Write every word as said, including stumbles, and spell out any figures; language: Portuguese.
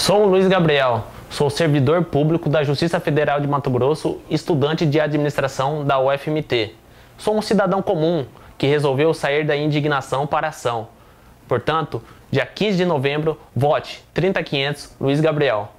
Sou o Luiz Gabriel, sou servidor público da Justiça Federal de Mato Grosso, estudante de administração da U F M T. Sou um cidadão comum que resolveu sair da indignação para a ação. Portanto, dia quinze de novembro, vote trinta quinhentos Luiz Gabriel.